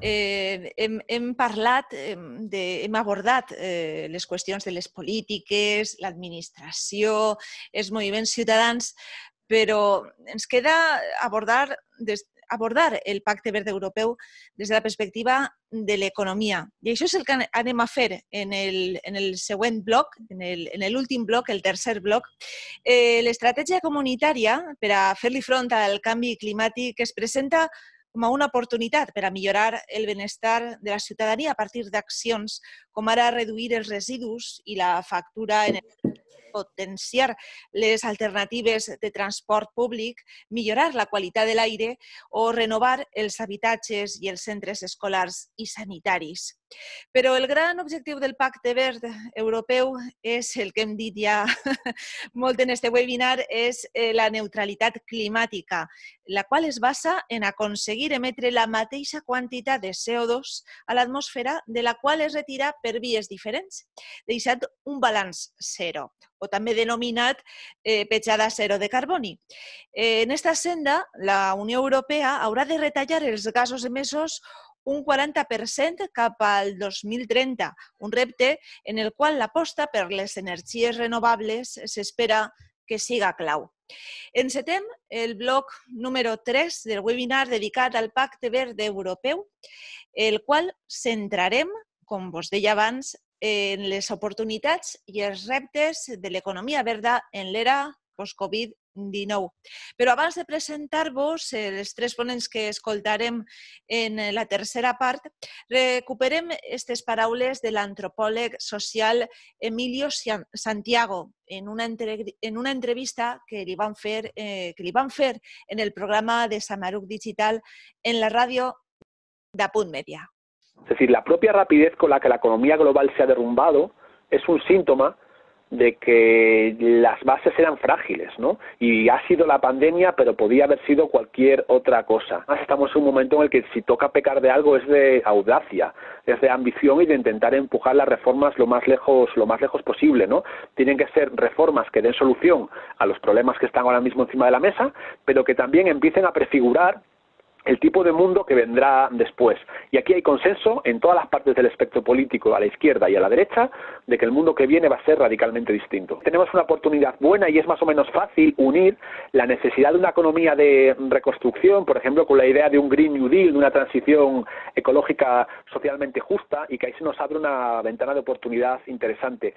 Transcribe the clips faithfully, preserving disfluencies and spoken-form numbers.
eh, hem, hem parlat, hem, de, hem abordat eh, les qüestions de les polítiques, l'administració, els moviments ciutadans, però ens queda abordar, des, abordar el Pacte Verd Europeu des de la perspectiva de l'economia. I això és el que anem a fer en el, en el següent bloc, en l'últim bloc, el tercer bloc. Eh, L'estratègia comunitària per a fer-li front al canvi climàtic es presenta com a una oportunitat per a millorar el benestar de la ciutadania a partir d'accions com ara reduir els residus i la factura energètica, potenciar les alternatives de transport públic, millorar la qualitat de l'aire o renovar els habitatges i els centres escolars i sanitaris. Però el gran objectiu del Pacte Verd Europeu és el que hem dit ja molt en este webinar, és la neutralitat climàtica, la qual es basa en aconseguir emetre la mateixa quantitat de C O dos a l'atmosfera de la qual es retira per vies diferents, deixant un balanç zero, o també denominat eh, petjada zero de carboni. Eh, en esta senda, la Unió Europea haurà de retallar els gasos emesos un quaranta per cent cap al dos mil trenta, un repte en el qual l'aposta per les energies renovables s'espera que siga clau. Encetem el bloc número tres del webinar dedicat al Pacte Verd Europeu, el qual centrarem, com vos deia abans, en les oportunitats i els reptes de l'economia verda en l'era post-Covid dinou. Però abans de presentar-vos els tres ponents que escoltarem en la tercera part, recuperem aquestes paraules de l'antropòleg social Emilio Santiago en una, entre, en una entrevista que li, van fer, eh, que li van fer en el programa de Samaruc Digital en la ràdio d'Apunt Media. Es decir, la propia rapidez con la que la economía global se ha derrumbado es un síntoma de que las bases eran frágiles, ¿no? Y ha sido la pandemia, pero podía haber sido cualquier otra cosa. Estamos en un momento en el que si toca pecar de algo es de audacia, es de ambición y de intentar empujar las reformas lo más lejos, lo más lejos posible, ¿no? Tienen que ser reformas que den solución a los problemas que están ahora mismo encima de la mesa, pero que también empiecen a prefigurar el tipo de mundo que vendrá después. Y aquí hay consenso en todas las partes del espectro político, a la izquierda y a la derecha, de que el mundo que viene va a ser radicalmente distinto. Tenemos una oportunidad buena y es más o menos fácil unir la necesidad de una economía de reconstrucción, por ejemplo, con la idea de un Green New Deal, de una transición ecológica socialmente justa, y que ahí se nos abre una ventana de oportunidad interesante.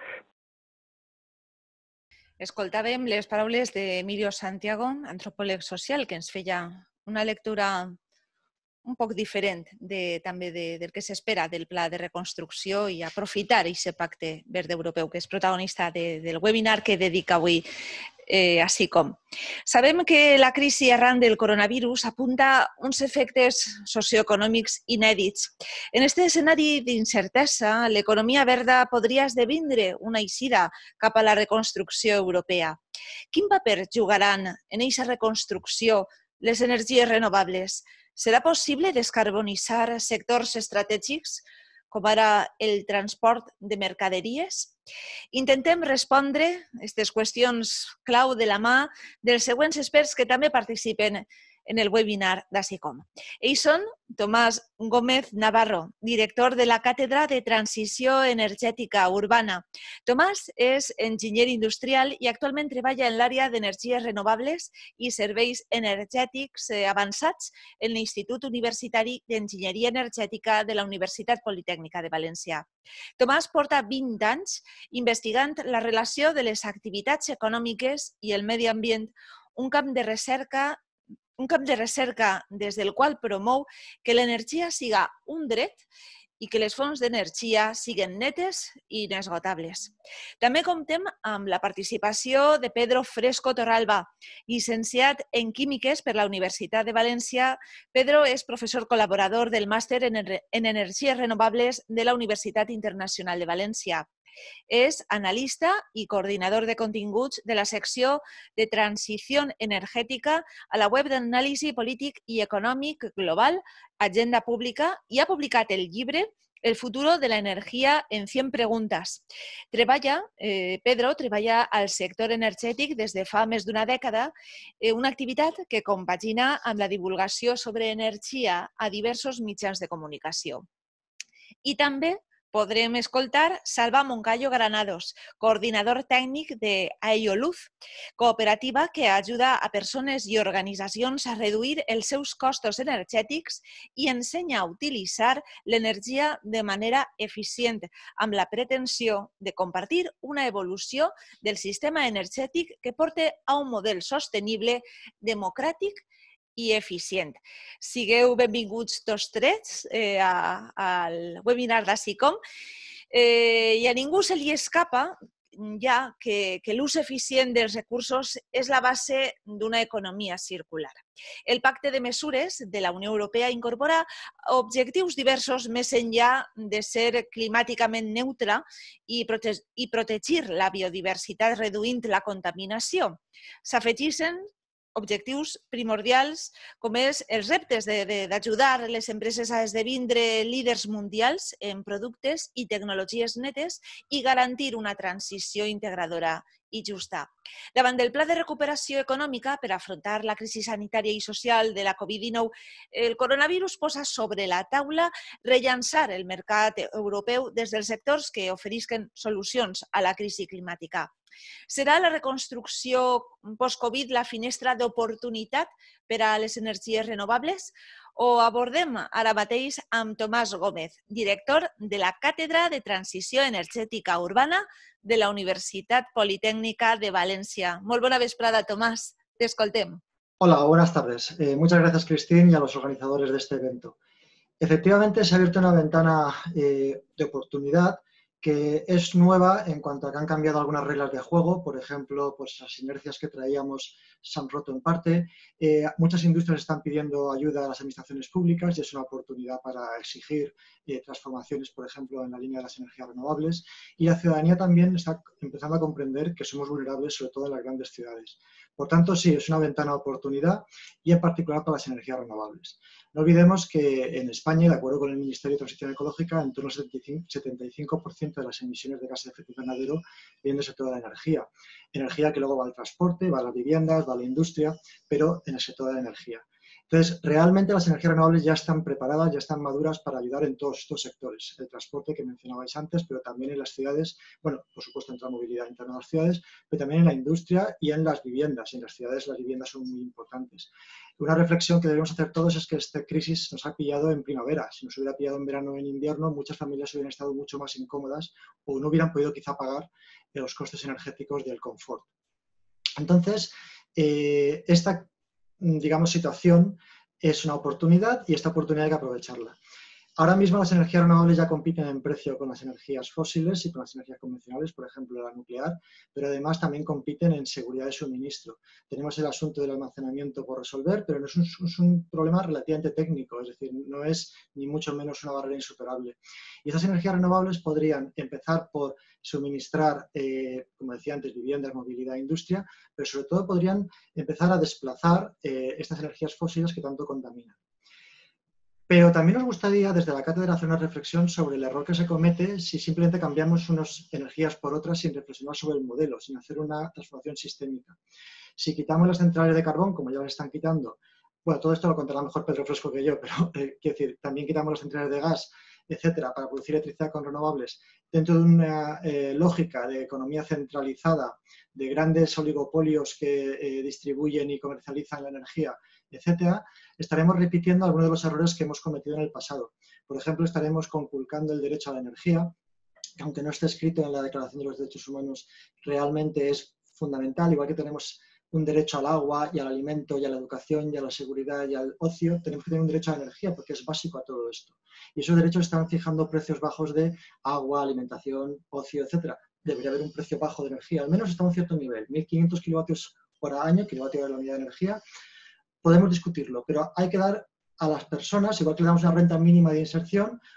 Escoltàvem les paraules d'Emilio Santiago, antropòleg social, que ens feia una lectura un poc diferent de, també de, del que s'espera del pla de reconstrucció i aprofitar aquest pacte verd europeu, que és protagonista de, del webinar que dedica avui eh, a SICOM. Sabem que la crisi arran del coronavirus apunta uns efectes socioeconòmics inèdits. En aquest escenari d'incertesa, l'economia verda podria esdevindre una eixida cap a la reconstrucció europea. Quin paper jugaran en aquesta reconstrucció les energies renovables? Serà possible descarbonitzar sectors estratègics, com ara el transport de mercaderies? Intentem respondre a aquestes qüestions clau de la mà dels següents experts que també participen en el webinar d'ASICOM. Ells són Tomàs Gómez Navarro, director de la Càtedra de Transició Energètica Urbana. Tomàs és enginyer industrial i actualment treballa en l'àrea d'energies renovables i serveis energètics avançats en l'Institut Universitari d'Enginyeria Energètica de la Universitat Politècnica de València. Tomàs porta vint anys investigant la relació de les activitats econòmiques i el medi ambient, un camp de recerca un camp de recerca des del qual promou que l'energia siga un dret i que les fonts d'energia siguen netes i inesgotables. També comptem amb la participació de Pedro Fresco Torralba, llicenciat en Químiques per la Universitat de València. Pedro és professor col·laborador del Màster en Energies Renovables de la Universitat Internacional de València. És analista i coordinador de continguts de la secció de Transició Energètica a la web d'anàlisi polític i econòmic global Agenda Pública i ha publicat el llibre el futuro de la energia en cent preguntes. Treballa, eh, Pedro treballa al sector energètic des de fa més d'una dècada, eh, una activitat que compagina amb la divulgació sobre energia a diversos mitjans de comunicació. I també podrem escoltar Salva Moncayo Granados, coordinador tècnic de Aioluz, cooperativa que ajuda a persones i organitzacions a reduir els seus costos energètics i ensenya a utilitzar l'energia de manera eficient, amb la pretensió de compartir una evolució del sistema energètic que porta a un model sostenible, democràtic i eficient. Sigueu benvinguts tots tres eh, a, al webinar d'ASICOM eh, i a ningú se li escapa ja que, que l'ús eficient dels recursos és la base d'una economia circular. El pacte de mesures de la Unió Europea incorpora objectius diversos més enllà de ser climàticament neutre i, prote i protegir la biodiversitat reduint la contaminació. S'afegeixen objectius primordials com és els reptes d'ajudar les empreses a esdevindre líders mundials en productes i tecnologies netes i garantir una transició integradora i justa. Davant del Pla de Recuperació Econòmica per afrontar la crisi sanitària i social de la Covid dinou, el coronavirus posa sobre la taula rellançar el mercat europeu des dels sectors que oferisquen solucions a la crisi climàtica. Serà la reconstrucció post-Covid la finestra d'oportunitat per a les energies renovables? Ho abordem ara mateix amb Tomàs Gómez, director de la Càtedra de Transició Energètica Urbana de la Universitat Politécnica de Valencia. Molt bona vesprada, Tomàs. T'escoltem. Hola, buenas tardes. Eh, muchas gracias, Cristín, y a los organizadores de este evento. Efectivamente, se ha abierto una ventana eh, de oportunidad que es nueva en cuanto a que han cambiado algunas reglas de juego. Por ejemplo, pues las inercias que traíamos se han roto en parte. Eh, muchas industrias están pidiendo ayuda a las administraciones públicas y es una oportunidad para exigir eh, transformaciones, por ejemplo, en la línea de las energías renovables. Y la ciudadanía también está empezando a comprender que somos vulnerables, sobre todo en las grandes ciudades. Por tanto, sí, es una ventana de oportunidad y en particular para las energías renovables. No olvidemos que en España, de acuerdo con el Ministerio de Transición Ecológica, en torno al setenta y cinco por ciento de las emisiones de gases de efecto invernadero vienen del sector de la energía. Energía que luego va al transporte, va a las viviendas, va a la industria, pero en el sector de la energía. Entonces, realmente las energías renovables ya están preparadas, ya están maduras para ayudar en todos estos sectores. El transporte que mencionabais antes, pero también en las ciudades, bueno, por supuesto en la movilidad interna de las ciudades, pero también en la industria y en las viviendas. En las ciudades las viviendas son muy importantes. Una reflexión que debemos hacer todos es que esta crisis nos ha pillado en primavera. Si nos hubiera pillado en verano o en invierno, muchas familias hubieran estado mucho más incómodas o no hubieran podido quizá pagar los costes energéticos del confort. Entonces, eh, esta digamos, situación es una oportunidad y esta oportunidad hay que aprovecharla. Ahora mismo las energías renovables ya compiten en precio con las energías fósiles y con las energías convencionales, por ejemplo la nuclear, pero además también compiten en seguridad de suministro. Tenemos el asunto del almacenamiento por resolver, pero no es un, es un problema relativamente técnico, es decir, no es ni mucho menos una barrera insuperable. Y estas energías renovables podrían empezar por suministrar, eh, como decía antes, viviendas, movilidad, industria, pero sobre todo podrían empezar a desplazar eh, estas energías fósiles que tanto contaminan. Pero también nos gustaría, desde la cátedra, hacer una reflexión sobre el error que se comete si simplemente cambiamos unas energías por otras sin reflexionar sobre el modelo, sin hacer una transformación sistémica. Si quitamos las centrales de carbón, como ya las están quitando, bueno, todo esto lo contará mejor Pedro Fresco que yo, pero eh, quiero decir, también quitamos las centrales de gas, etcétera, para producir electricidad con renovables, dentro de una eh, lógica de economía centralizada, de grandes oligopolios que eh, distribuyen y comercializan la energía, etcétera, estaremos repitiendo algunos de los errores que hemos cometido en el pasado. Por ejemplo, estaremos conculcando el derecho a la energía, que aunque no esté escrito en la Declaración de los Derechos Humanos, realmente es fundamental, igual que tenemos un derecho al agua y al alimento y a la educación y a la seguridad y al ocio, tenemos que tener un derecho a la energía porque es básico a todo esto. Y esos derechos están fijando precios bajos de agua, alimentación, ocio, etcétera. Debería haber un precio bajo de energía, al menos hasta un cierto nivel, mil quinientos kilovatios por año, kilovatio de la unidad de energía. Podemos discutirlo, pero hay que dar a las personas, igual que le damos una renta mínima de inserción,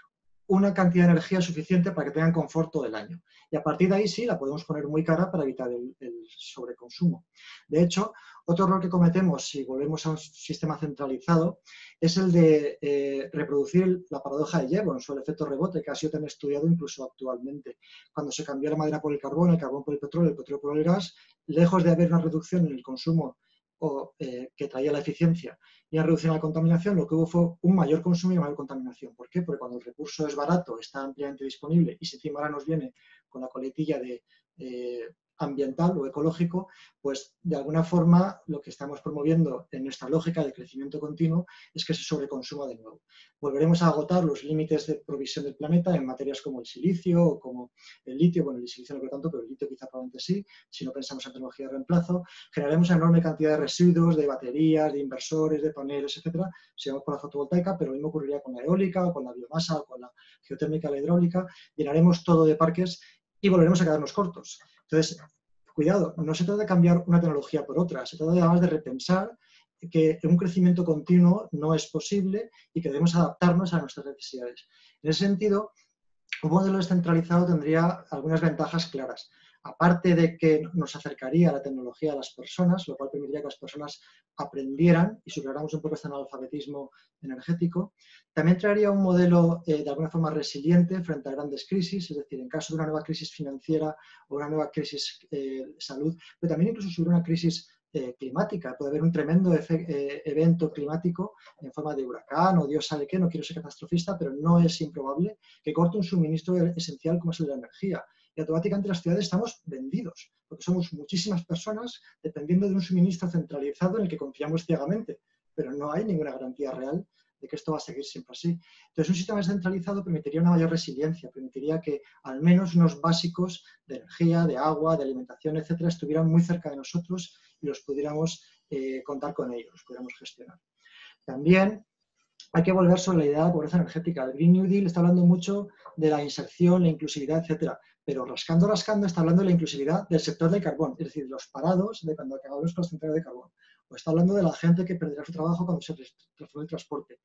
una cantidad de energía suficiente para que tengan confort todo el año. Y a partir de ahí sí la podemos poner muy cara para evitar el, el sobreconsumo. De hecho, otro error que cometemos si volvemos a un sistema centralizado es el de eh, reproducir la paradoja de Jevons o el efecto rebote, que ha sido tan estudiado incluso actualmente. Cuando se cambió la madera por el carbón, el carbón por el petróleo, el petróleo por el gas, lejos de haber una reducción en el consumo o, eh, que traía la eficiencia y una reducción de la contaminación, lo que hubo fue un mayor consumo y mayor contaminación. ¿Por qué? Porque cuando el recurso es barato, está ampliamente disponible y si encima ahora nos viene con la coletilla de eh, ambiental o ecológico, pues de alguna forma lo que estamos promoviendo en nuestra lógica de crecimiento continuo es que se sobreconsuma de nuevo. Volveremos a agotar los límites de provisión del planeta en materias como el silicio o como el litio. Bueno, el silicio no creo tanto, pero el litio quizá probablemente sí, si no pensamos en tecnología de reemplazo. Generaremos una enorme cantidad de residuos, de baterías, de inversores, de paneles, etcétera, si vamos por la fotovoltaica, pero lo mismo ocurriría con la eólica o con la biomasa o con la geotérmica, la hidráulica. Llenaremos todo de parques y volveremos a quedarnos cortos. Entonces, cuidado, no se trata de cambiar una tecnología por otra, se trata además de repensar que un crecimiento continuo no es posible y que debemos adaptarnos a nuestras necesidades. En ese sentido, un modelo descentralizado tendría algunas ventajas claras. Aparte de que nos acercaría la tecnología a las personas, lo cual permitiría que las personas aprendieran y superáramos un poco este analfabetismo energético, también traería un modelo eh, de alguna forma resiliente frente a grandes crisis, es decir, en caso de una nueva crisis financiera o una nueva crisis eh, de salud, pero también incluso sobre una crisis eh, climática. Puede haber un tremendo eh, evento climático en forma de huracán o Dios sabe qué, no quiero ser catastrofista, pero no es improbable que corte un suministro esencial como es el de la energía. Y automáticamente las ciudades estamos vendidos, porque somos muchísimas personas dependiendo de un suministro centralizado en el que confiamos ciegamente, pero no hay ninguna garantía real de que esto va a seguir siempre así. Entonces, un sistema descentralizado permitiría una mayor resiliencia, permitiría que al menos unos básicos de energía, de agua, de alimentación, etcétera, estuvieran muy cerca de nosotros y los pudiéramos eh, contar con ellos, los pudiéramos gestionar. También hay que volver sobre la idea de pobreza energética. El Green New Deal está hablando mucho de la inserción, la inclusividad, etcétera, pero rascando, rascando, está hablando de la inclusividad del sector del carbón, es decir, los parados de cuando acabamos con las centrales de carbón. O está hablando de la gente que perderá su trabajo cuando se transforme el transporte,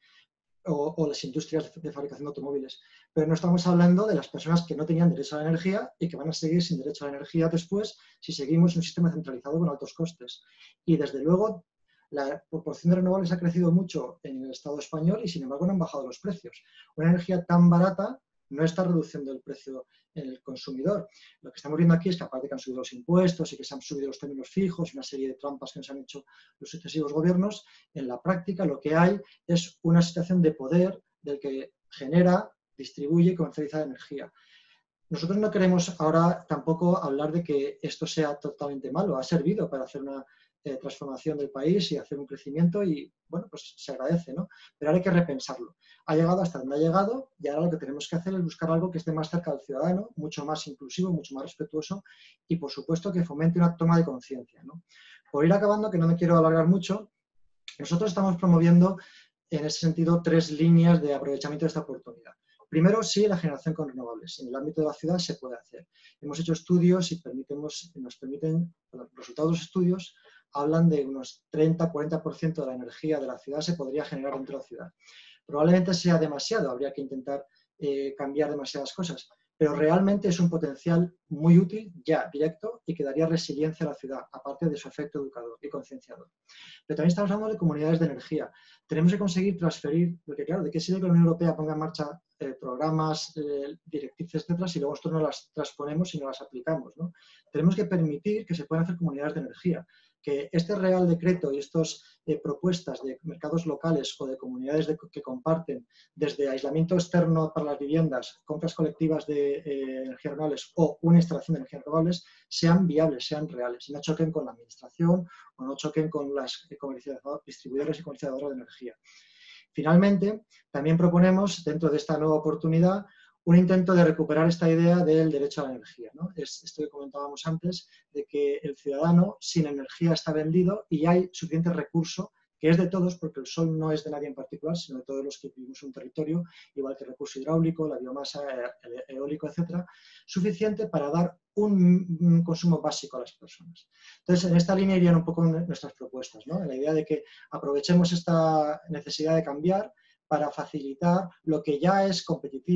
o, o las industrias de fabricación de automóviles. Pero no estamos hablando de las personas que no tenían derecho a la energía y que van a seguir sin derecho a la energía después si seguimos un sistema centralizado con altos costes. Y desde luego, la proporción de renovables ha crecido mucho en el Estado español y sin embargo no han bajado los precios. Una energía tan barata no está reduciendo el precio en el consumidor. Lo que estamos viendo aquí es que aparte que han subido los impuestos y que se han subido los términos fijos y una serie de trampas que nos han hecho los sucesivos gobiernos, en la práctica lo que hay es una situación de poder del que genera, distribuye y comercializa la energía. Nosotros no queremos ahora tampoco hablar de que esto sea totalmente malo. Ha servido para hacer una eh, transformación del país y hacer un crecimiento y, bueno, pues se agradece, ¿no? Pero ahora hay que repensarlo. Ha llegado hasta donde ha llegado y ahora lo que tenemos que hacer es buscar algo que esté más cerca del ciudadano, mucho más inclusivo, mucho más respetuoso y, por supuesto, que fomente una toma de conciencia, ¿no? Por ir acabando, que no me quiero alargar mucho, nosotros estamos promoviendo, en ese sentido, tres líneas de aprovechamiento de esta oportunidad. Primero, sí, la generación con renovables. En el ámbito de la ciudad se puede hacer. Hemos hecho estudios y permitemos, nos permiten, los resultados de los estudios hablan de unos treinta a cuarenta por ciento de la energía de la ciudad se podría generar dentro de la ciudad. Probablemente sea demasiado, habría que intentar eh, cambiar demasiadas cosas, pero realmente es un potencial muy útil, ya, directo, y que daría resiliencia a la ciudad, aparte de su efecto educador y concienciador. Pero también estamos hablando de comunidades de energía. Tenemos que conseguir transferir, porque claro, ¿de qué sirve que la Unión Europea ponga en marcha eh, programas, eh, directrices, etcétera, si luego nosotros no las transponemos y no las aplicamos, ¿no? Tenemos que permitir que se puedan hacer comunidades de energía, que este Real Decreto y estas eh, propuestas de mercados locales o de comunidades de, que comparten desde aislamiento externo para las viviendas, compras colectivas de eh, energías renovables o una instalación de energías renovables sean viables, sean reales y no choquen con la administración o no choquen con las distribuidores y comercializadoras de energía. Finalmente, también proponemos, dentro de esta nueva oportunidad, un intento de recuperar esta idea del derecho a la energía, ¿no? Es esto que comentábamos antes, de que el ciudadano sin energía está vendido y hay suficiente recurso, que es de todos, porque el sol no es de nadie en particular, sino de todos los que vivimos en un territorio, igual que el recurso hidráulico, la biomasa, el eólico, etcétera, suficiente para dar un, un consumo básico a las personas. Entonces, en esta línea irían un poco nuestras propuestas, ¿no? En la idea de que aprovechemos esta necesidad de cambiar para facilitar lo que ya es competitivo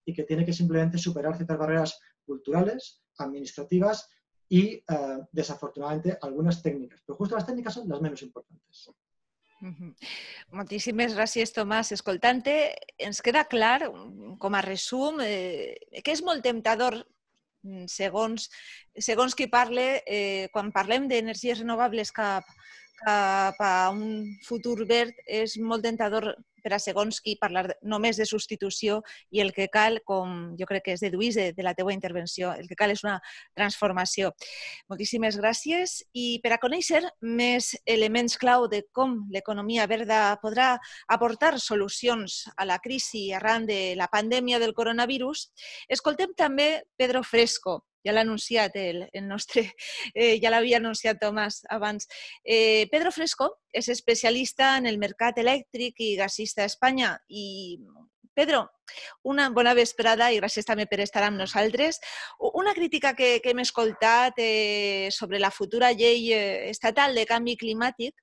y que tiene que simplemente superar ciertas barreras culturales, administrativas y, eh, desafortunadamente, algunes tècniques. Però just les tècniques són les menys importants. Uh-huh. Moltíssimes gràcies, Tomàs. Escoltant-te, ens queda clar, com a resum, eh, que és molt temptador, segons, segons qui parle, eh, quan parlem d'energies renovables cap, cap a un futur verd, és molt tentador per a segons qui parlar només de substitució i el que cal, com jo crec que es deduís de, de la teua intervenció, el que cal és una transformació. Moltíssimes gràcies i per a conèixer més elements clau de com l'economia verda podrà aportar solucions a la crisi arran de la pandèmia del coronavirus, escoltem també Pedro Fresco. Ja l'ha anunciat el, el nostre, eh, ja l'havia anunciat Tomàs abans. Eh, Pedro Fresco és especialista en el mercat elèctric i gasista a Espanya. I, Pedro, una bona vesprada i gràcies també per estar amb nosaltres. Una crítica que, que hem escoltat eh, sobre la futura llei estatal de canvi climàtic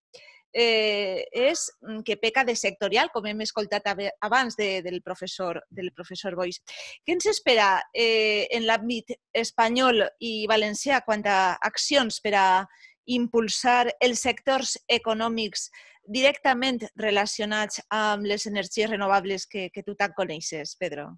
Eh, és que peca de sectorial, com hem escoltat abans de, del, professor, del professor Boix. Què ens espera eh, en l'àmbit espanyol i valencià quant a accions per a impulsar els sectors econòmics directament relacionats amb les energies renovables que, que tu tant coneixes, Pedro?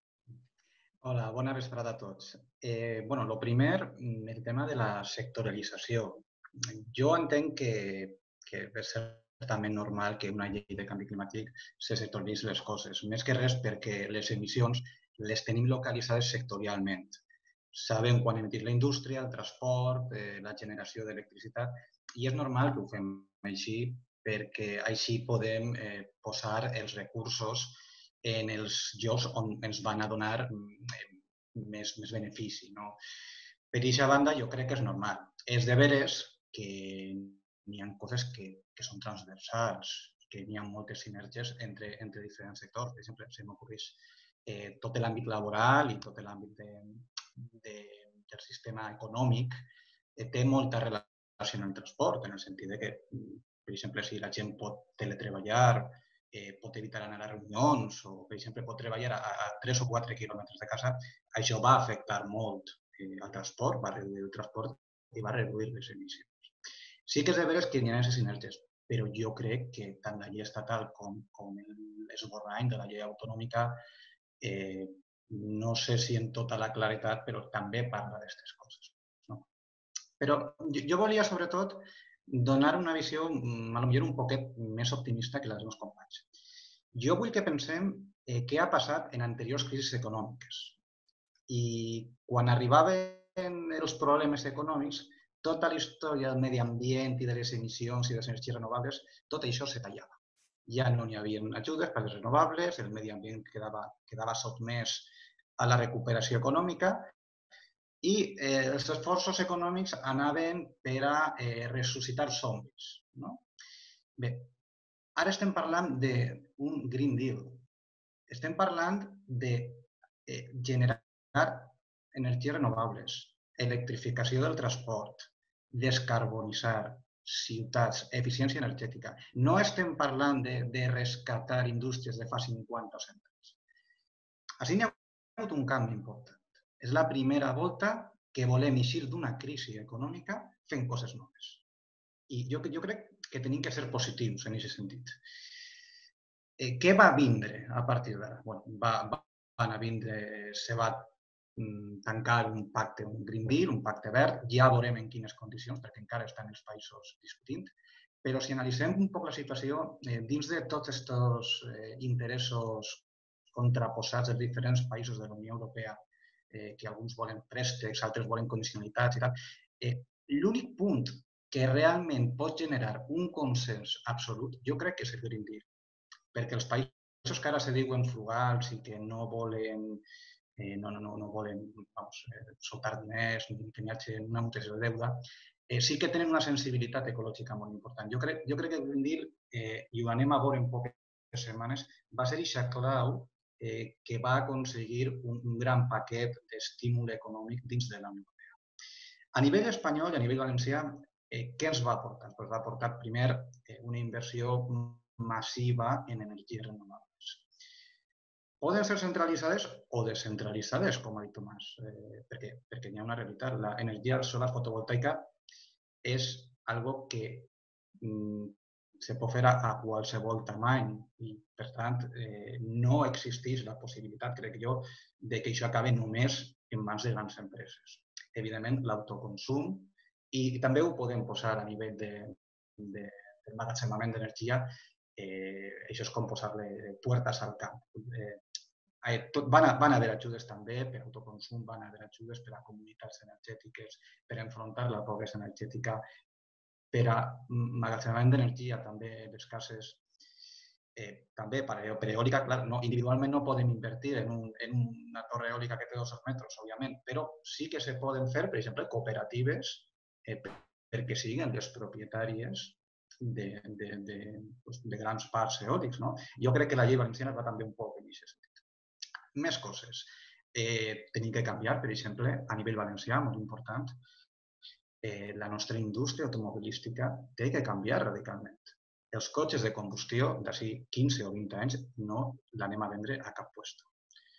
Hola, bona vesprada a tots. Eh, bueno, lo primer, el tema de la sectorialització. Jo entenc que que és certament normal que una llei de canvi climàtic se sectoritzi les coses, més que res perquè les emissions les tenim localitzades sectorialment. Sabem quan emitir la indústria, el transport, eh, la generació d'electricitat, i és normal que ho fem així perquè així podem eh, posar els recursos en els llocs on ens van a donar eh, més, més benefici. No? Per aquesta banda, jo crec que és normal. És de veres que n'hi ha coses que, que són transversals, que n'hi ha moltes sinergies entre, entre diferents sectors. Per exemple, se m'ocorreix eh, tot l'àmbit laboral i tot l'àmbit de, de, del sistema econòmic eh, té molta relació amb el transport, en el sentit de que, per exemple, si la gent pot teletreballar, eh, pot evitar anar a reunions o, per exemple, pot treballar a, a tres o quatre quilòmetres de casa, això va afectar molt eh, al transport, va reduir el transport i va reduir les emissions. Sí que és de veres que n'hi ha aquestes sinergies, però jo crec que tant la llei estatal com, com l'esborrany de la llei autonòmica eh, no sé si en tota la claretat, però també parla d'aquestes coses. No? Però jo, jo volia, sobretot, donar una visió potser un poquet més optimista que la dels meus companys. Jo vull que pensem eh, què ha passat en anteriors crisis econòmiques. I quan arribaven els problemes econòmics, tota la història del medi ambient i de les emissions i de les energies renovables, tot això se tallava. Ja no hi havia ajudes per a les renovables, el medi ambient quedava, quedava sotmès a la recuperació econòmica i eh, els esforços econòmics anaven per a eh, ressuscitar zombis. No? Bé, ara estem parlant d'un Green Deal. Estem parlant de eh, generar energies renovables, electrificació del transport, descarbonitzar ciutats, eficiència energètica. No estem parlant de, de rescatar indústries de fa cinquanta o cent anys. Així n'hi ha hagut un canvi important. És la primera volta que volem eixir d'una crisi econòmica fent coses noves. I jo, jo crec que tenim que ser positius en aquest sentit. Eh, què va vindre a partir d'ara? Bueno, va, va, van a vindre, se va tancar un pacte, un Green Deal, un pacte verd, ja veurem en quines condicions, perquè encara estan els països discutint, però si analitzem un poc la situació, eh, dins de tots aquests eh, interessos contraposats dels diferents països de la Unió Europea, eh, que alguns volen préstecs, altres volen condicionalitats i tal, eh, l'únic punt que realment pot generar un consens absolut, jo crec que és el Green Deal, perquè els països que ara se diuen frugals i que no volen Eh, no, no, no, no volen vamos, eh, soltar diners ni que n'hi hagi una mutació de deuda, eh, sí que tenen una sensibilitat ecològica molt important. Jo crec, jo crec que el Green Deal, eh, i ho anem a veure en poques setmanes, va ser eixa clau eh, que va aconseguir un, un gran paquet d'estímul econòmic dins de la Unió Europea. A nivell espanyol i a nivell valencià, eh, què ens va aportar? Pues va aportar, primer, eh, una inversió massiva en energies renovables. poden ser centralitzades o descentralitzades, com ha dit Tomàs, eh, perquè, perquè hi ha una realitat. L'energia solar fotovoltaica és algo que mm, se pot fer a, a qualsevol tamany i, per tant, eh, no existeix la possibilitat, crec jo, de que això acabi només en mans de grans empreses. Evidentment, l'autoconsum, i, i també ho podem posar a nivell de, de, de magatzemament d'energia, eh, això és com posar-li puertes al camp. Eh, tot, van, a, van haver ajudes també per autoconsum, van haver ajudes per a comunitats energètiques, per enfrontar la pobresa energètica, per a magatzemament d'energia també les cases, eh, també per, per eòlica, clar, no, individualment no podem invertir en, un, en una torre eòlica que té dos metres, òbviament, però sí que se poden fer, per exemple, cooperatives eh, perquè siguin les propietàries de, de, de, de grans parcs eòlics. No? Jo crec que la llei valenciana va també un poc en aquest sentit. Més coses. Eh, tenim que canviar, per exemple, a nivell valencià, molt important, eh, la nostra indústria automobilística té que canviar radicalment. Els cotxes de combustió d'ací quinze o vint anys no l'anem a vendre a cap puesto.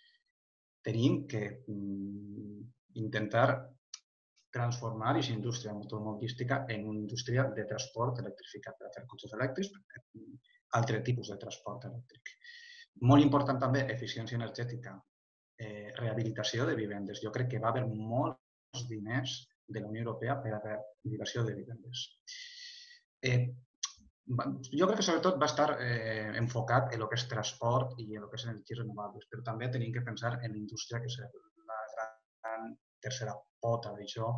Tenim que mm, intentar transformar aquesta indústria automobilística en una indústria de transport electrificat per a fer cotxes elèctrics, altre tipus de transport elèctric. Molt important també, eficiència energètica, eh, rehabilitació de vivendes. Jo crec que va haver molts diners de la Unió Europea per a la rehabilitació de vivendes. Eh, jo crec que sobretot va estar eh, enfocat en el que és transport i en el que és energies renovables, però també tenim que pensar en la indústria, que és la gran tercera pota d'això,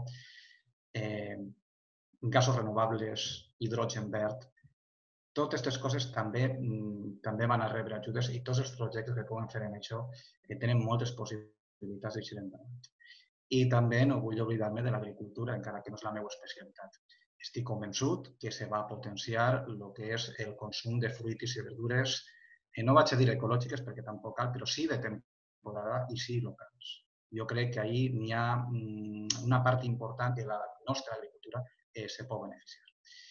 eh, gasos renovables, hidrogen verd. Totes aquestes coses també, també van a rebre ajudes i tots els projectes que poden fer en això tenen moltes possibilitats d'eixir endavant. I també no vull oblidar-me de l'agricultura, encara que no és la meva especialitat. Estic convençut que se va potenciar el que és el consum de fruites i verdures, no vaig a dir ecològiques perquè tampoc cal, però sí de temporada i sí locals. Jo crec que ahir n'hi ha una part important de la nostra agricultura que se pot beneficiar.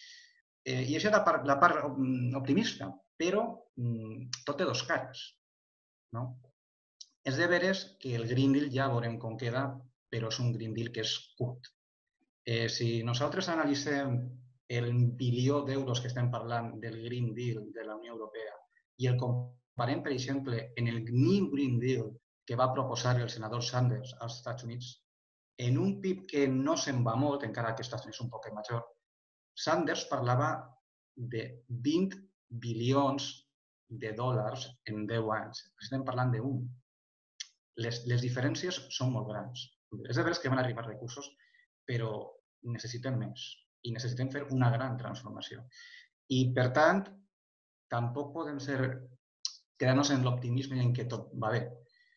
Eh, I això és la part, la part optimista, però mm, tot té dos cares. No? És de veres que el Green Deal ja veurem com queda, però és un Green Deal que és curt. Eh, si nosaltres analitzem el bilió d'euros que estem parlant del Green Deal de la Unió Europea i el comparem, per exemple, en el New Green Deal que va proposar el senador Sanders als Estats Units, en un P I B que no se'n va molt, encara que als Estats Units és un poc major, Sanders parlava de vint bilions de dòlars en deu anys. Estem parlant d'un. Les, les diferències són molt grans. És de veres que van arribar recursos, però necessitem més i necessitem fer una gran transformació. I, per tant, tampoc podem ser quedar-nos en l'optimisme en què tot va bé.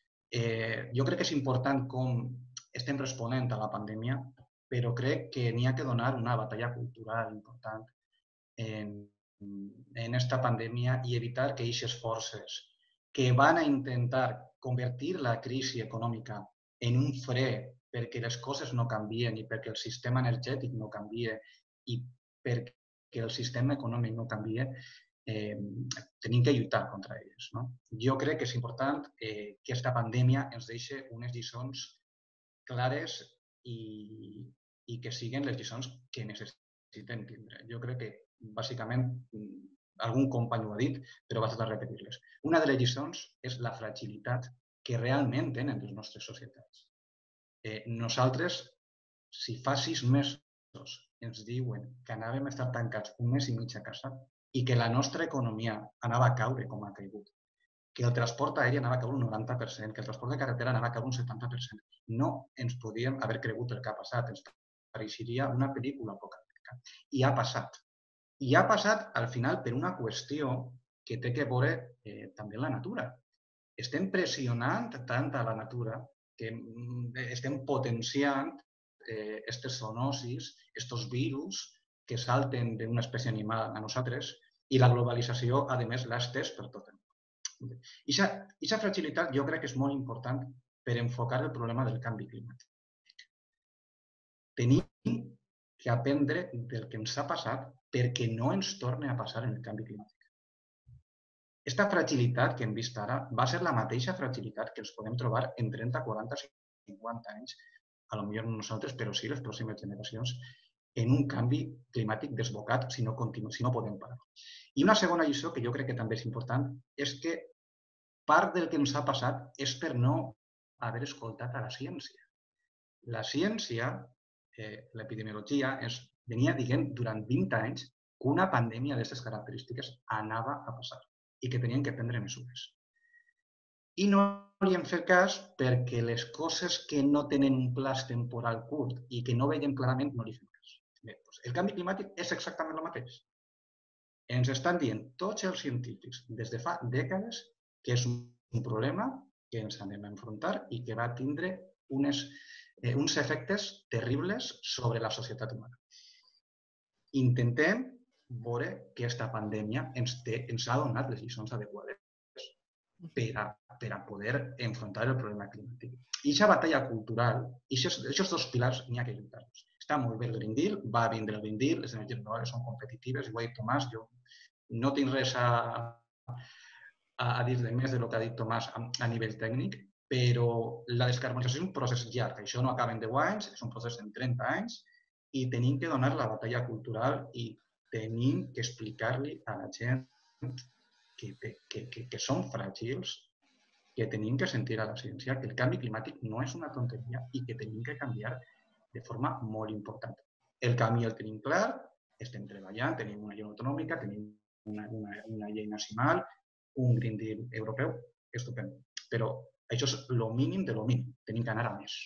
Eh, jo crec que és important com estem responent a la pandèmia, però crec que n'hi ha que donar una batalla cultural important en, en esta pandèmia i evitar que aquestes forces que van a intentar convertir la crisi econòmica en un fre perquè les coses no canvien i perquè el sistema energètic no canvia i perquè el sistema econòmic no canvia, eh, tenim que lluitar contra elles. No? Jo crec que és important eh, que aquesta pandèmia ens deixi unes lliçons clares i, i que siguin les lliçons que necessitem tindre. Jo crec que, bàsicament, algun company ho ha dit, però vaig a repetir-les. Una de les lliçons és la fragilitat que realment tenen les nostres societats. Eh, nosaltres, si fa sis mesos ens diuen que anàvem a estar tancats un mes i mig a casa i que la nostra economia anava a caure com ha caigut, que el transport aeri anava a caure un noranta per cent, que el transport de carretera anava a caure un setanta per cent. No ens podíem haver cregut el que ha passat. Ens pareixeria una pel·lícula apocalíptica. I ha passat. I ha passat, al final, per una qüestió que té que veure eh, també la natura. Estem pressionant tant a la natura que estem potenciant aquestes eh, zoonosis, aquests virus que salten d'una espècie animal a nosaltres i la globalització, a més, l'ha estès per tot el món. Aquesta fragilitat jo crec que és molt important per enfocar el problema del canvi climàtic. Tenim que aprendre del que ens ha passat perquè no ens torni a passar en el canvi climàtic. Esta fragilitat que hem vist ara va ser la mateixa fragilitat que ens podem trobar en trenta, quaranta, cinquanta anys, a lo millor no nosaltres, però sí les pròximes generacions, en un canvi climàtic desbocat si no, continu, si no podem parar. I una segona lliçó, que jo crec que també és important, és que part del que ens ha passat és per no haver escoltat a la ciència. La ciència, eh, l'epidemiologia, ens venia dient durant vint anys que una pandèmia d'aquestes característiques anava a passar i que tenien que prendre mesures. I no li hem fet cas perquè les coses que no tenen un plaç temporal curt i que no veiem clarament no li fem cas. Bé, doncs el canvi climàtic és exactament el mateix. Ens estan dient tots els científics des de fa dècades que és un problema que ens anem a enfrontar i que va tindre unes, eh, uns efectes terribles sobre la societat humana. Intentem veure que aquesta pandèmia ens, té, ens ha donat les lliçons adequades per a, per a poder enfrontar el problema climàtic. I aquesta batalla cultural, i aquests dos pilars n'hi ha que lluitar-los. Està molt bé el Green Deal, va vindre el Green Deal, les energies renovables són competitives, ho ha dit Tomàs, jo no tinc res a, a dir de més del que ha dit Tomàs a, a nivell tècnic, però la descarbonització és un procés llarg, això no acaba en deu anys, és un procés en trenta anys, i tenim que donar la batalla cultural i tenim que explicar-li a la gent que, que, que, que són fràgils, que tenim que sentir a la ciència que el canvi climàtic no és una tonteria i que tenim que canviar de forma molt important. El camí el tenim clar, estem treballant, tenim una llei autonòmica, tenim una, una, una llei nacional, un Green Deal europeu, estupendo. Però això és el mínim de lo mínim, tenim que anar a més.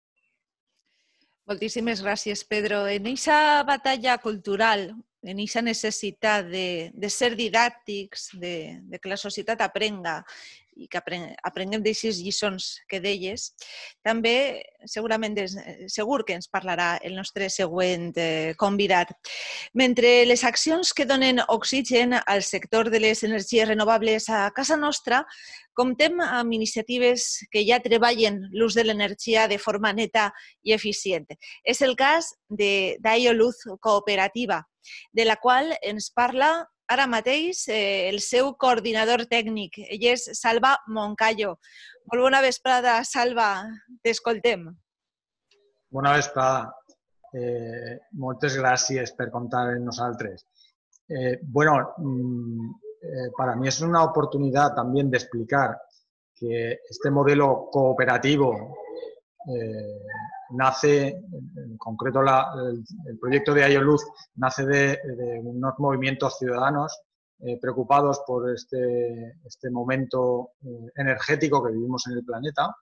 Moltíssimes gràcies, Pedro. En aquesta batalla cultural, en aquesta necessitat de, de ser didàctics, de, de que la societat aprenga i que aprenguem d'aquestes lliçons que deies, també segurament segur que ens parlarà el nostre següent eh, convidat. Mentre les accions que donen oxigen al sector de les energies renovables a casa nostra, comptem amb iniciatives que ja treballen l'ús de l'energia de forma neta i eficient. És el cas de d'Aioluz Cooperativa, de la qual ens parla ara mateix eh, el seu coordinador tècnic. Ell és Salva Moncayo. Molt bona vesprada, Salva. T'escoltem. Bona vesprada. Eh, moltes gràcies per comptar amb nosaltres. Eh, bueno, eh, para mí es una oportunidad también de explicar que este modelo cooperativo eh, nace, en concreto la, el, el proyecto de Aioluz nace de, de unos movimientos ciudadanos eh, preocupados por este, este momento eh, energético que vivimos en el planeta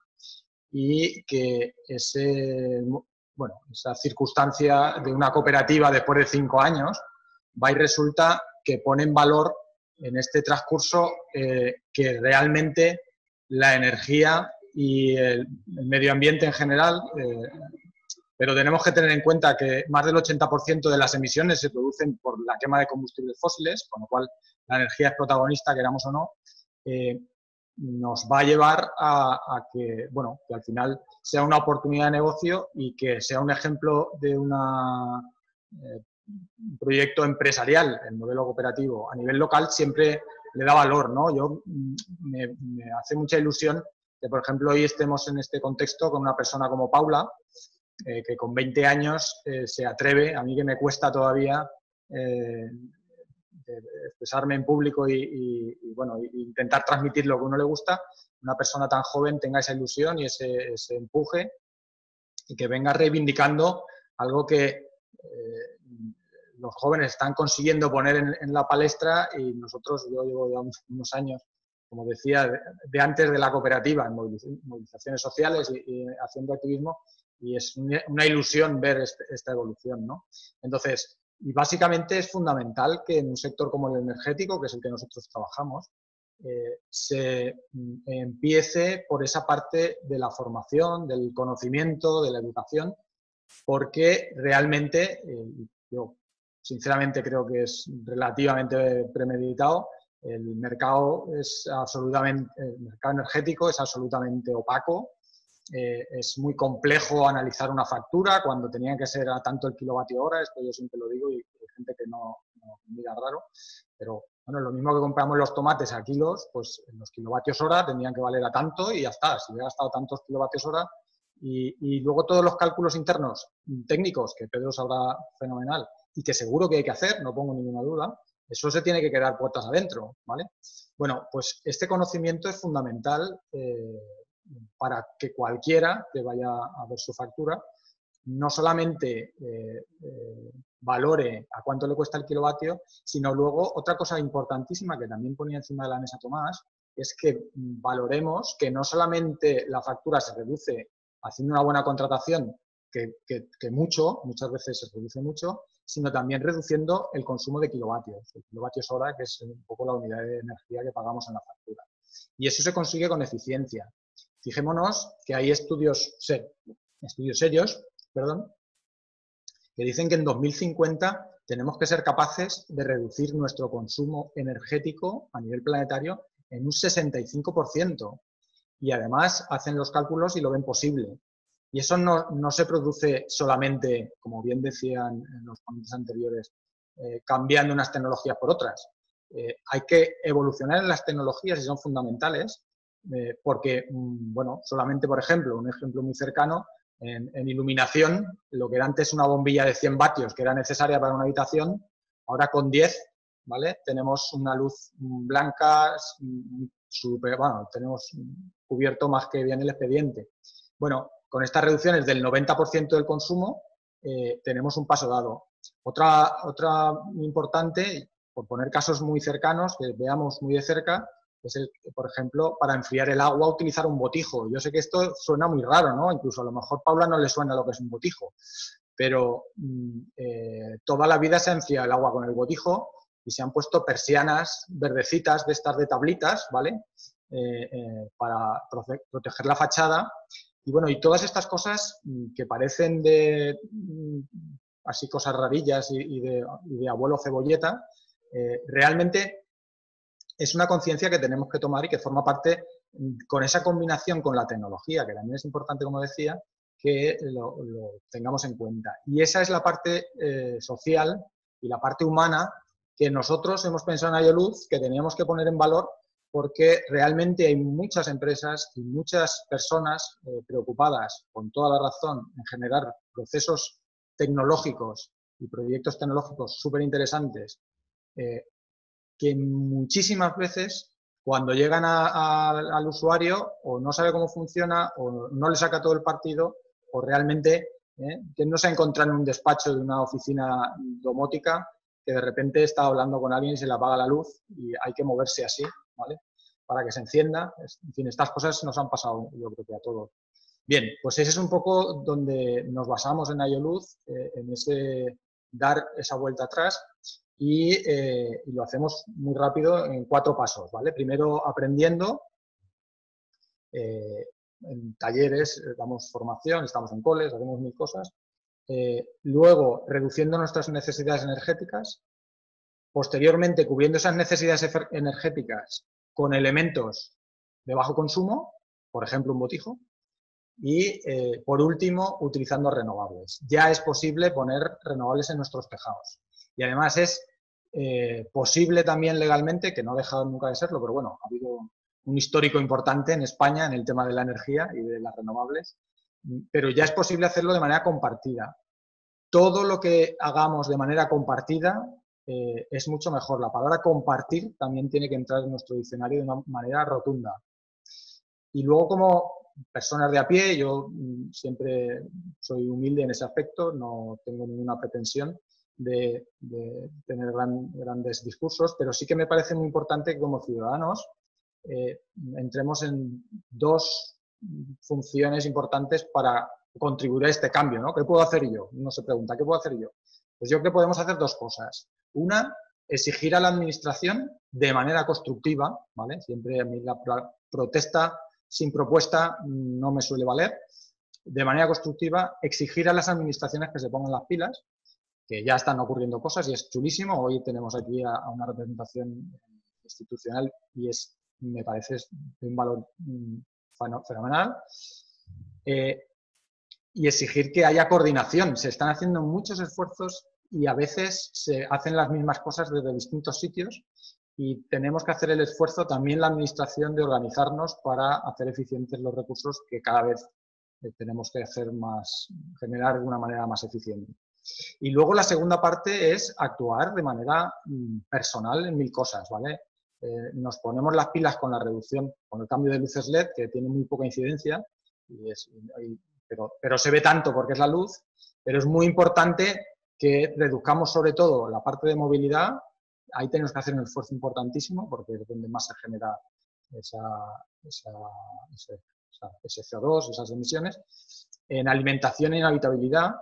y que ese, bueno, esa circunstancia de una cooperativa después de cinco años va y resulta que pone en valor en este transcurso eh, que realmente la energía y el, el medio ambiente en general, eh, pero tenemos que tener en cuenta que más del ochenta por ciento de las emisiones se producen por la quema de combustibles fósiles, con lo cual la energía es protagonista, queramos o no, eh, nos va a llevar a, a que, bueno, que al final sea una oportunidad de negocio y que sea un ejemplo de una, eh, un proyecto empresarial, el modelo cooperativo a nivel local siempre le da valor, ¿no? Yo me, me hace mucha ilusión que, por ejemplo, hoy estemos en este contexto con una persona como Paula, eh, que con veinte años eh, se atreve, a mí que me cuesta todavía eh, expresarme en público y, y, y bueno, intentar transmitir lo que a uno le gusta, una persona tan joven tenga esa ilusión y ese, ese empuje y que venga reivindicando algo que eh, los jóvenes están consiguiendo poner en, en la palestra y nosotros, yo llevo ya unos años, como decía, de, de antes de la cooperativa, en movilizaciones sociales y, y haciendo activismo, y es una ilusión ver este, esta evolución, ¿no? Entonces, y básicamente es fundamental que en un sector como el energético, que es el que nosotros trabajamos, eh, se empiece por esa parte de la formación, del conocimiento, de la educación, porque realmente, eh, yo sinceramente creo que es relativamente premeditado, el mercado es absolutamente, el mercado energético es absolutamente opaco. Eh, es muy complejo analizar una factura cuando tenía que ser a tanto el kilovatio hora, esto yo siempre lo digo y hay gente que no, no mira raro, pero Bueno, lo mismo que compramos los tomates a kilos, pues los kilovatios hora tendrían que valer a tanto y ya está. Si hubiera gastado tantos kilovatios hora y, y luego todos los cálculos internos técnicos, que Pedro sabrá fenomenal y que seguro que hay que hacer, no pongo ninguna duda, eso se tiene que quedar puertas adentro, ¿vale? Bueno, pues este conocimiento es fundamental eh, para que cualquiera que vaya a ver su factura no solamente eh, eh, valore a cuánto le cuesta el kilovatio, sino luego otra cosa importantísima que también ponía encima de la mesa Tomás, es que valoremos que no solamente la factura se reduce haciendo una buena contratación, que, que, que mucho, muchas veces se reduce mucho, sino también reduciendo el consumo de kilovatios, el kilovatios hora, que es un poco la unidad de energía que pagamos en la factura. Y eso se consigue con eficiencia. Fijémonos que hay estudios, estudios serios, perdón, que dicen que en dos mil cincuenta tenemos que ser capaces de reducir nuestro consumo energético a nivel planetario en un sesenta y cinco por ciento. Y además hacen los cálculos y lo ven posible. Y eso no, no se produce solamente, como bien decían en los ponentes anteriores, eh, cambiando unas tecnologías por otras. Eh, hay que evolucionar en las tecnologías y son fundamentales, eh, porque, bueno, solamente, por ejemplo, un ejemplo muy cercano, En, en iluminación, lo que era antes una bombilla de cien vatios que era necesaria para una habitación, ahora con diez, ¿vale? Tenemos una luz blanca, super, bueno, tenemos cubierto más que bien el expediente. Bueno, con estas reducciones del noventa por ciento del consumo, eh, tenemos un paso dado. Otra, otra importante, por poner casos muy cercanos, que veamos muy de cerca, es, el, por ejemplo, para enfriar el agua utilizar un botijo. Yo sé que esto suena muy raro, ¿no? Incluso a lo mejor a Paula no le suena lo que es un botijo, pero eh, toda la vida se ha enfriado el agua con el botijo y se han puesto persianas verdecitas de estas de tablitas, ¿vale? Eh, eh, para prote proteger la fachada. Y bueno, y todas estas cosas que parecen de así cosas rarillas y, y, de, y de abuelo cebolleta, eh, realmente es una conciencia que tenemos que tomar y que forma parte, con esa combinación con la tecnología, que también es importante, como decía, que lo, lo tengamos en cuenta. Y esa es la parte eh, social y la parte humana que nosotros hemos pensado en Aioluz que teníamos que poner en valor, porque realmente hay muchas empresas y muchas personas eh, preocupadas, con toda la razón, en generar procesos tecnológicos y proyectos tecnológicos súper interesantes, eh, que muchísimas veces cuando llegan a, a, al usuario o no sabe cómo funciona o no le saca todo el partido o realmente ¿eh? que no se encuentra en un despacho de una oficina domótica que de repente está hablando con alguien y se le apaga la luz y hay que moverse así, ¿vale? Para que se encienda. En fin, estas cosas nos han pasado, yo creo que a todos. Bien, pues ese es un poco donde nos basamos en Aioluz, eh, en ese dar esa vuelta atrás. Y, eh, y lo hacemos muy rápido en cuatro pasos, ¿vale? Primero aprendiendo, eh, en talleres, damos formación, estamos en coles, hacemos mil cosas. Eh, luego, reduciendo nuestras necesidades energéticas. Posteriormente, cubriendo esas necesidades energéticas con elementos de bajo consumo, por ejemplo, un botijo. Y, eh, por último, utilizando renovables. Ya es posible poner renovables en nuestros tejados. Y además es eh, posible también legalmente, que no ha dejado nunca de serlo, pero bueno, ha habido un histórico importante en España en el tema de la energía y de las renovables, pero ya es posible hacerlo de manera compartida. Todo lo que hagamos de manera compartida eh, es mucho mejor. La palabra compartir también tiene que entrar en nuestro diccionario de una manera rotunda. Y luego, como personas de a pie, yo siempre soy humilde en ese aspecto, no tengo ninguna pretensión de, de tener gran, grandes discursos, pero sí que me parece muy importante que como ciudadanos eh, entremos en dos funciones importantes para contribuir a este cambio, ¿no? ¿Qué puedo hacer yo? Uno se pregunta, ¿qué puedo hacer yo? Pues yo creo que podemos hacer dos cosas. Una, exigir a la administración de manera constructiva, ¿vale? Siempre a mí la protesta sin propuesta no me suele valer. De manera constructiva, exigir a las administraciones que se pongan las pilas, que ya están ocurriendo cosas y es chulísimo. Hoy tenemos aquí a, a una representación institucional y es, me parece de un valor fenomenal. Eh, y exigir que haya coordinación. Se están haciendo muchos esfuerzos y a veces se hacen las mismas cosas desde distintos sitios y tenemos que hacer el esfuerzo también la administración de organizarnos para hacer eficientes los recursos que cada vez tenemos que hacer más, generar de una manera más eficiente. Y luego la segunda parte es actuar de manera personal en mil cosas, ¿vale? Eh, nos ponemos las pilas con la reducción, con el cambio de luces L E D, que tiene muy poca incidencia, y es, y, pero, pero se ve tanto porque es la luz, pero es muy importante que reduzcamos sobre todo la parte de movilidad. Ahí tenemos que hacer un esfuerzo importantísimo porque es donde más se genera esa, esa, ese, esa, ese C O dos, esas emisiones. En alimentación y en habitabilidad,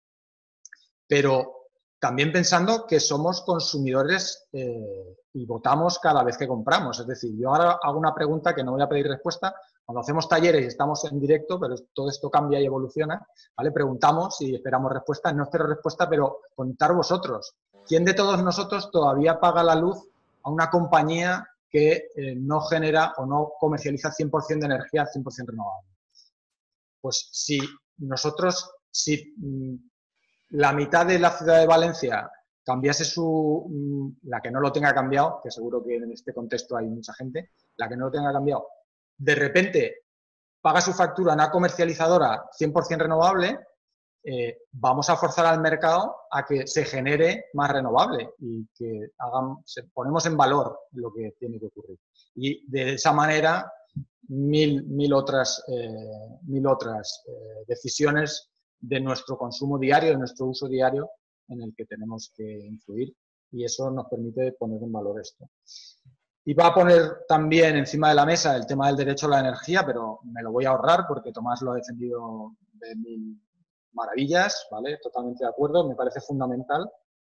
pero también pensando que somos consumidores eh, y votamos cada vez que compramos. Es decir, yo ahora hago una pregunta que no voy a pedir respuesta. Cuando hacemos talleres y estamos en directo, pero todo esto cambia y evoluciona, ¿vale? Preguntamos y esperamos respuesta. No espero respuesta, pero contar vosotros. ¿Quién de todos nosotros todavía paga la luz a una compañía que eh, no genera o no comercializa cien por cien de energía cien por cien renovable? Pues si nosotros, si mmm, la mitad de la ciudad de Valencia cambiase su, mmm, la que no lo tenga cambiado, que seguro que en este contexto hay mucha gente, la que no lo tenga cambiado, de repente paga su factura a una comercializadora cien por cien renovable, eh, vamos a forzar al mercado a que se genere más renovable y que hagan, se, ponemos en valor lo que tiene que ocurrir. Y de esa manera, mil, mil otras, eh, mil otras eh, decisiones de nuestro consumo diario, de nuestro uso diario, en el que tenemos que influir, y eso nos permite poner en valor esto. Y va a poner también encima de la mesa el tema del derecho a la energía, pero me lo voy a ahorrar porque Tomás lo ha defendido de mil maravillas, ¿vale? Totalmente de acuerdo, me parece fundamental.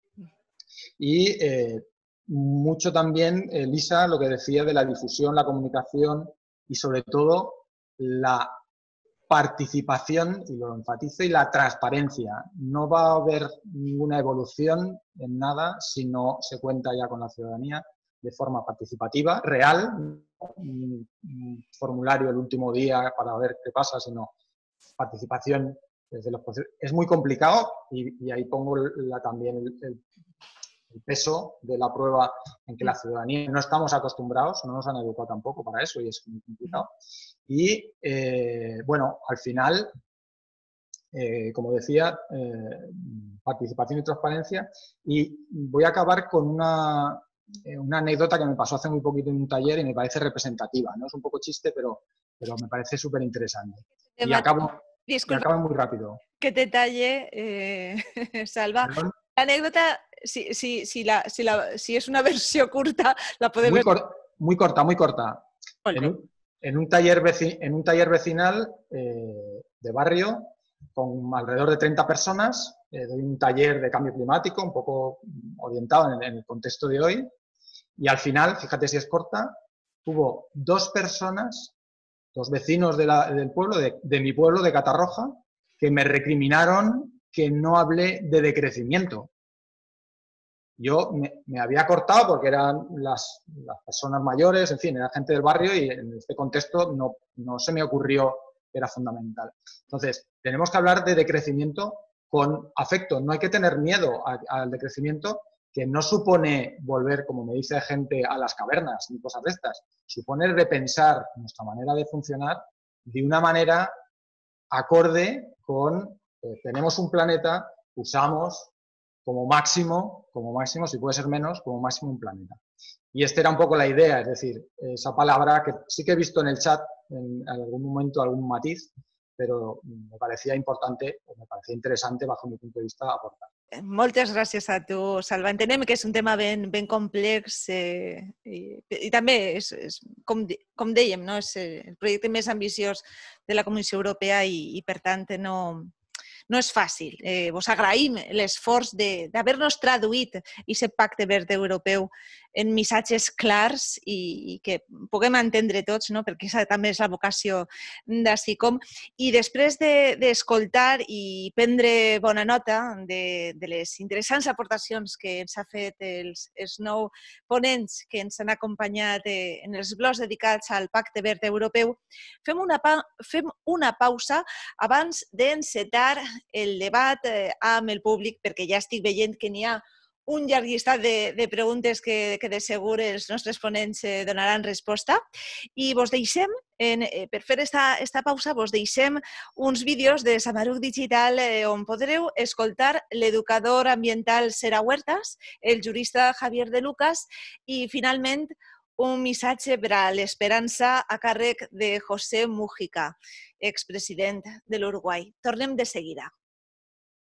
Y eh, mucho también, eh, Lisa, lo que decía de la difusión, la comunicación y sobre todo la participación, y lo enfatizo, y la transparencia. No va a haber ninguna evolución en nada si no se cuenta ya con la ciudadanía de forma participativa, real, un, un formulario el último día para ver qué pasa, sino participación desde los procesos. Es muy complicado y, y ahí pongo la, también el, el, el peso de la prueba en que la ciudadanía no estamos acostumbrados, no nos han educado tampoco para eso y es muy complicado. Y, eh, bueno, al final, eh, como decía, eh, participación y transparencia. Y voy a acabar con una, eh, una anécdota que me pasó hace muy poquito en un taller y me parece representativa, ¿no? Es un poco chiste, pero, pero me parece súper interesante. Y acabo, y acabo muy rápido. Que detalle, eh, Salva. ¿Perdón? La anécdota, si, si, si, la, si, la, si és una versió curta, la podem... Muy, cor, muy corta, muy corta. En un, en un taller, veci, en un taller vecinal eh, de barrio, con alrededor de treinta personas, eh, doy un taller de cambio climático, un poco orientado en, en el contexto de hoy, y al final, fíjate si es corta, hubo dos personas, dos vecinos de la, del pueblo, de, de mi pueblo, de Catarroja, que me recriminaron que no hablé de decrecimiento. Yo me, me había cortado porque eran las, las personas mayores, en fin, era gente del barrio y en este contexto no, no se me ocurrió que era fundamental. Entonces, tenemos que hablar de decrecimiento con afecto. No hay que tener miedo a, al decrecimiento, que no supone volver, como me dice gente, a las cavernas ni cosas de estas. Supone repensar nuestra manera de funcionar de una manera acorde con, eh, tenemos un planeta, usamos como máximo, como máximo, si puede ser menos, como máximo un planeta. Y esta era un poco la idea, es decir, esa palabra que sí que he visto en el chat en algún momento, algún matiz, pero me parecía importante, o me parecía interesante, bajo mi punto de vista, aportar. Moltes gràcies a tu, Salva. Entenem que és un tema ben, ben complex eh, i, i també, és, és, com, com dèiem, no? És el projecte més ambiciós de la Comissió Europea i, i per tant, no, no és fàcil. Eh, vos agraïm l'esforç d'haver-nos traduït aquest pacte verd europeu en missatges clars i, i que puguem entendre tots, no? Perquè aquesta també és la vocació d'Asticom. I després d'escoltar de, i prendre bona nota de, de les interessants aportacions que ens ha fet els, els nou ponents que ens han acompanyat en els blocs dedicats al Pacte Verd Europeu, fem una, pa fem una pausa abans d'encetar el debat amb el públic, perquè ja estic veient que n'hi ha un llarg llistat de, de preguntes que, que de segur els nostres ponents eh, donaran resposta. I vos deixem, en, eh, per fer esta, esta pausa, vos deixem uns vídeos de Samaruc Digital eh, on podreu escoltar l'educador ambiental Sera Huertas, el jurista Javier de Lucas i, finalment, un missatge per a l'esperança a càrrec de José Mújica, expresident de l'Uruguai. Tornem de seguida.